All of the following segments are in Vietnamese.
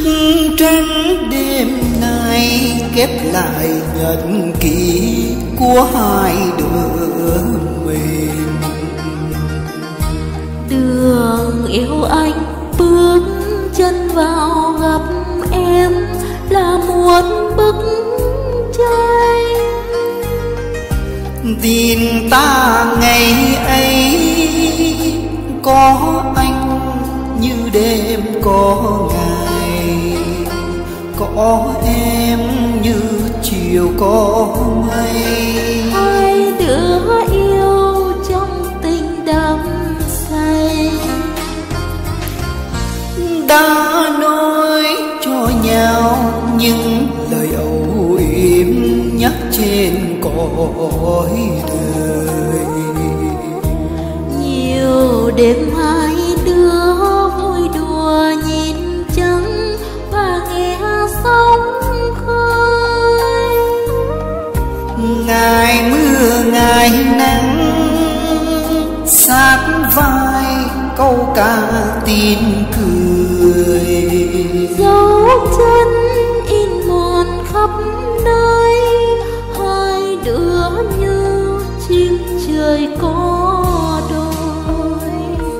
trắng đêm nay ghép lại nhật ký của hai đứa mình. Đường yêu anh bước chân vào gặp em là một bức tranh. Tin ta ngày ấy có anh như đêm có ngày, có em như chiều có mây. Hai đứa yêu trong tình đắm say, đã nói cho nhau những lời âu yếm nhắc trên cõi đời. nhiều đêm hai đứa vui đùa nhìn trăng và nghe sóng khơi. Ngày mưa ngày nắng sát vai câu ca tin cười. Dấu chân in mòn khắp nơi, hai đứa như chim trời có đôi.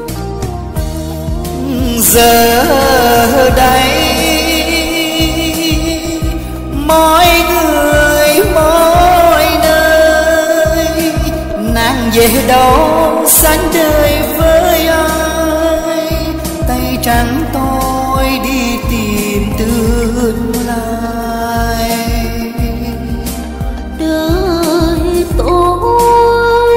Giờ đây mỗi người mỗi nơi, nàng về đâu sánh đời với ai. Tay trắng tôi đi tìm tương lai. Đời tôi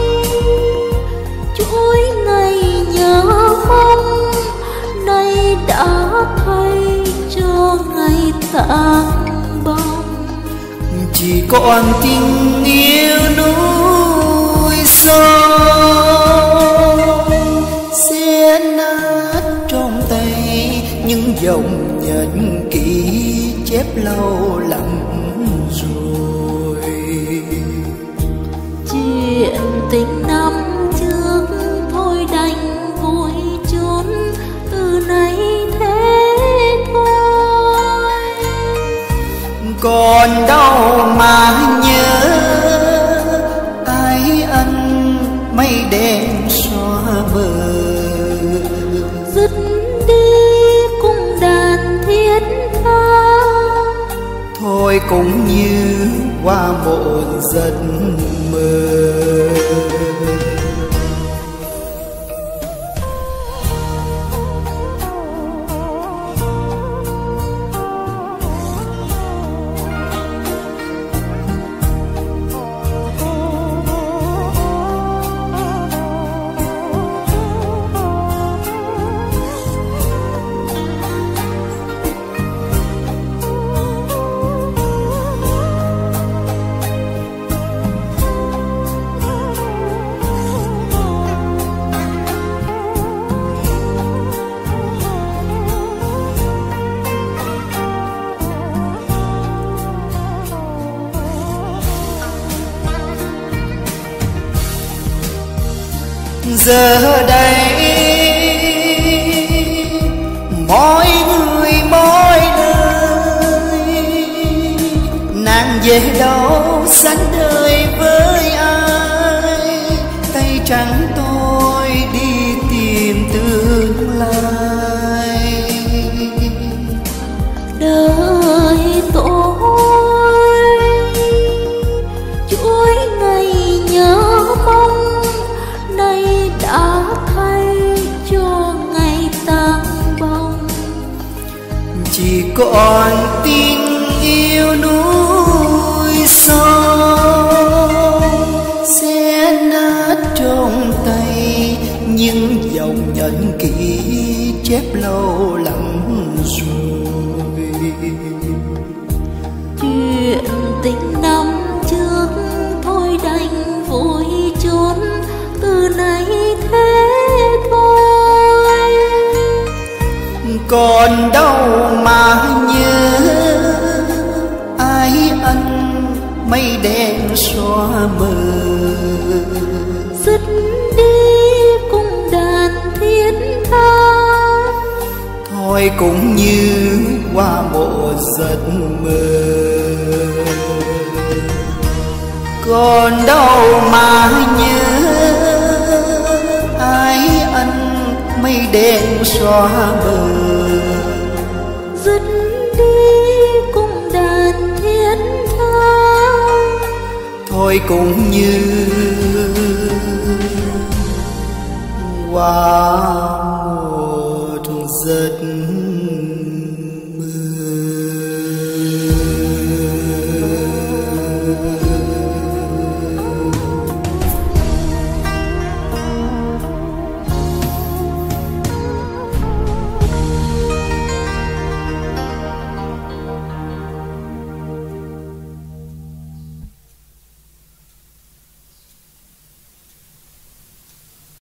chuỗi ngày nhớ mong, nay đã thay cho ngày tàn bóng. Chỉ còn tình yêu núi sông sẽ nát trong tay những dòng nhật ký chép lâu lắm rồi. Chuyện tình năm trước thôi đành vội trốn, từ nay thế thôi. Còn đâu mà nhớ ai anh mây đen xóa bờ. Dứt đi cung đàn thiết tha, Thôi cũng như qua một giấc mơ. Giờ đây mỗi người mỗi nơi, nàng về đâu sánh đời với ai. Tay trắng tôi đi tìm tương lai. đời tôi chuỗi ngày nhớ mong, nay đã thay cho ngày tàn bóng. Chỉ còn tình yêu núi sông sẽ nát trong tay những dòng nhật ký chép lâu lắm rồi. Chuyện tình năm trước thôi đành vội trốn, từ nay thế thôi. Còn đâu mà nhớ ai anh mây đen xóa mờ. Dứt đi cung đàn thiết tha, thôi cũng như qua một giấc mơ. Còn đâu mà nhớ ai anh mây đen xóa bờ. Dứt đi cùng đàn thiết tha, thôi cũng như qua một giấc